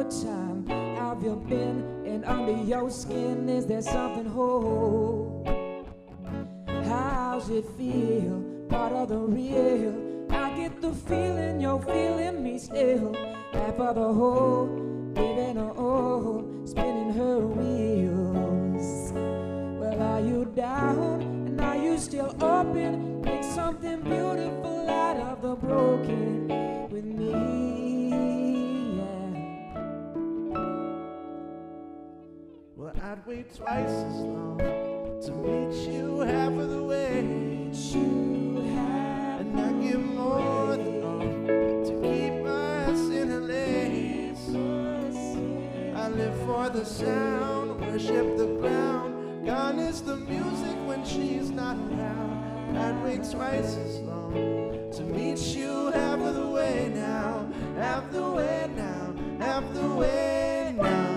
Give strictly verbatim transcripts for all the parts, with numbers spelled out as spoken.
third time. How have you been? And under your skin, is there something whole? How's it feel? Part of the real. I get the feeling you're feeling me still. Half of the whole, giving a all, spinning her wheels. Well, are you down? And are you still open? Make something beautiful out of the broken with me, yeah. Well, I'd wait twice as long to meet you half of the way. You have And I give more than all to keep us in a lace. I live for the sound, worship the ground. Gone is the music when she's not around. I'd wait twice as long to meet you half of the way now. Half the way now, half the way now.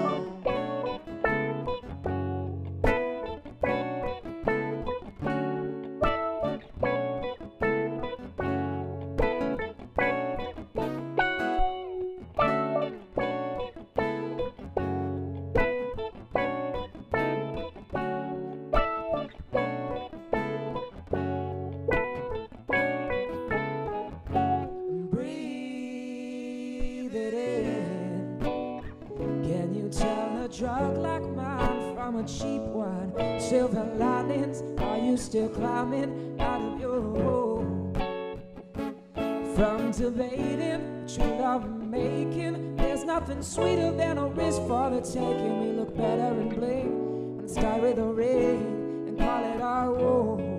Drug like mine from a cheap one. Silver linings, are you still climbing out of your hole? From debating, true love making, there's nothing sweeter than a risk for the taking. We look better in bling and start with a ring and call it our war.